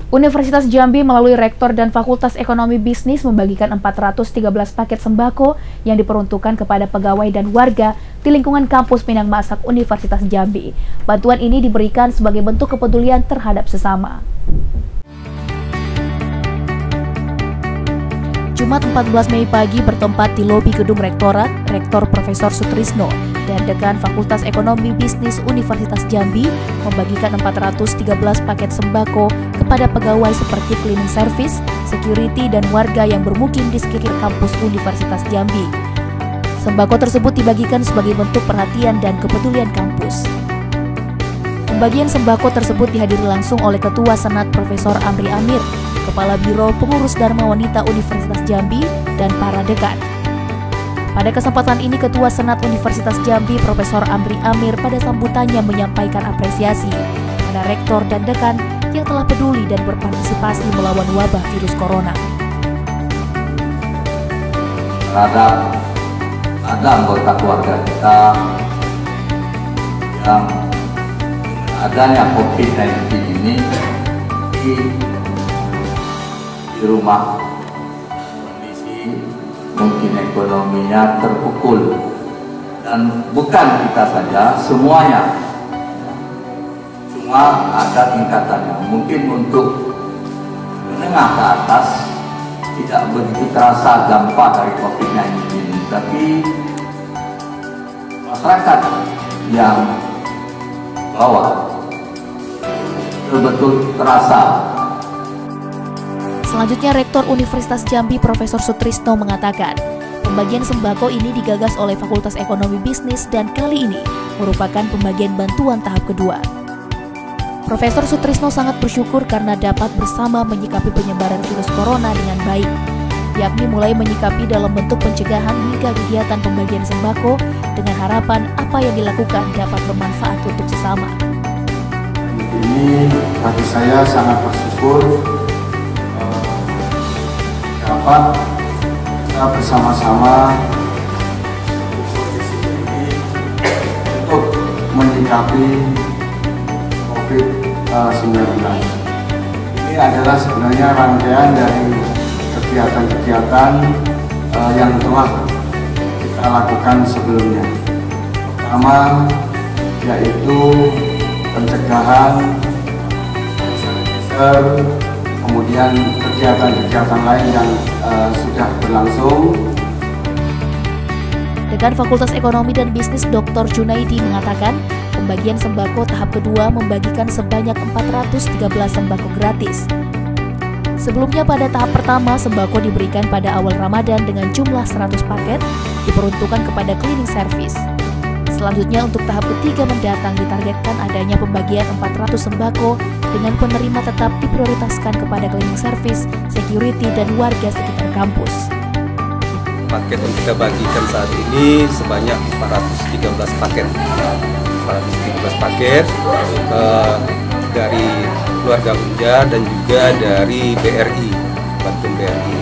Universitas Jambi melalui Rektor dan Fakultas Ekonomi Bisnis membagikan 413 paket sembako yang diperuntukkan kepada pegawai dan warga di lingkungan kampus Minang Masak Universitas Jambi. Bantuan ini diberikan sebagai bentuk kepedulian terhadap sesama. Jumat 14 Mei pagi bertempat di lobi gedung Rektorat, Rektor Profesor Sutrisno dan Dekan Fakultas Ekonomi Bisnis Universitas Jambi membagikan 413 paket sembako kepada pegawai seperti cleaning service, security, dan warga yang bermukim di sekitar kampus Universitas Jambi. Sembako tersebut dibagikan sebagai bentuk perhatian dan kepedulian kampus. Pembagian sembako tersebut dihadiri langsung oleh Ketua Senat Profesor Amri Amir, Kepala Biro Pengurus Dharma Wanita Universitas Jambi, dan para dekan. Pada kesempatan ini, Ketua Senat Universitas Jambi Profesor Amri Amir pada sambutannya menyampaikan apresiasi pada rektor dan dekan yang telah peduli dan berpartisipasi melawan wabah virus corona. Terhadap ada anggota keluarga kita yang adanya COVID-19 ini di rumah, kondisi mungkin ekonominya terpukul, dan bukan kita saja, semuanya, cuma ada tingkatannya. Mungkin untuk menengah ke atas tidak begitu terasa dampak dari COVID-19, tapi masyarakat yang bawah betul-betul terasa. Selanjutnya, Rektor Universitas Jambi Profesor Sutrisno mengatakan, pembagian sembako ini digagas oleh Fakultas Ekonomi Bisnis dan kali ini merupakan pembagian bantuan tahap kedua. Profesor Sutrisno sangat bersyukur karena dapat bersama menyikapi penyebaran virus corona dengan baik, yakni mulai menyikapi dalam bentuk pencegahan hingga kegiatan pembagian sembako dengan harapan apa yang dilakukan dapat bermanfaat untuk sesama. Ini bagi saya sangat bersyukur dapat kita bersama-sama untuk menyikapi COVID-19. Ini adalah sebenarnya rangkaian dari kegiatan-kegiatan yang telah kita lakukan sebelumnya. Pertama, yaitu pencegahan, kemudian kegiatan-kegiatan lain yang sudah berlangsung. Dekan Fakultas Ekonomi dan Bisnis Dr. Junaidi mengatakan, pembagian sembako tahap kedua membagikan sebanyak 413 sembako gratis. Sebelumnya pada tahap pertama, sembako diberikan pada awal Ramadan dengan jumlah 100 paket diperuntukkan kepada cleaning service. Selanjutnya untuk tahap ketiga mendatang ditargetkan adanya pembagian 400 sembako dengan penerima tetap diprioritaskan kepada cleaning service, security, dan warga sekitar kampus. Paket yang kita bagikan saat ini sebanyak 413 paket. 413 paket dari keluarga Unja dan juga dari BRI, bantuan BRI.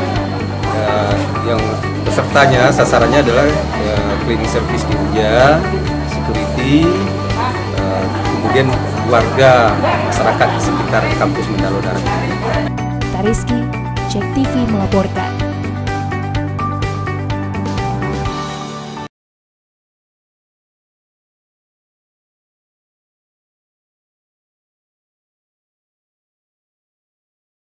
Yang pesertanya sasarannya adalah cleaning service di Unja, security, kemudian warga masyarakat di sekitar kampus Mendalo Darat. Tariski, Cek TV melaporkan.